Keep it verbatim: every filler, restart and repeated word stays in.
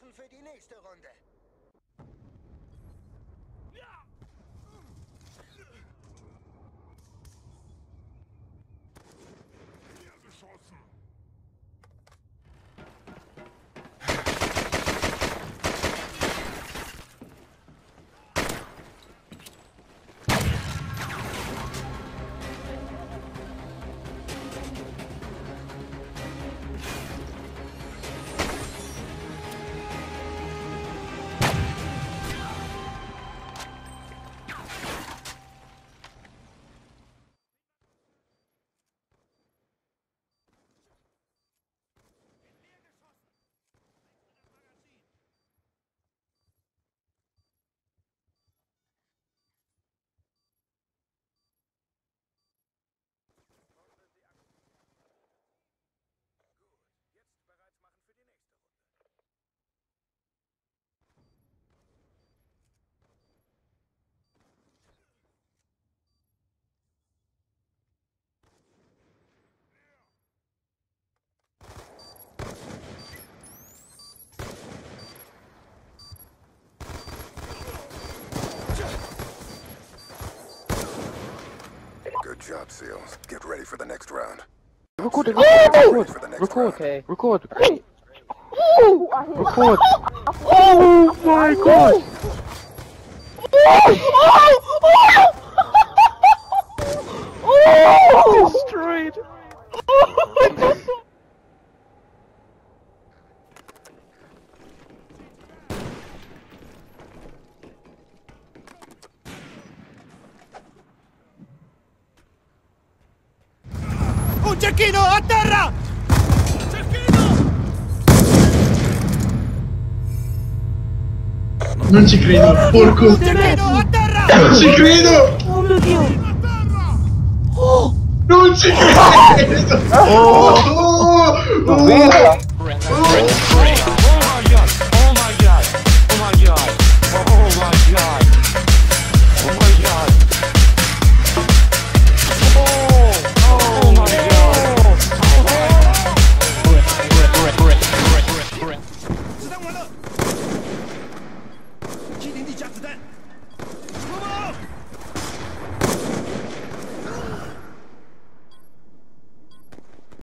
machen für die nächste Runde. Good job, SEALs. Get ready for the next round. Record it, record, record, record, Okay. record. Record. Oh my god! Oh, destroyed! Un cecchino a terra! Cecchino! Non ci credo, porco! Un cecchino a terra! Non ci credo! Oh mio Dio! A terra! Non ci credo! Oh!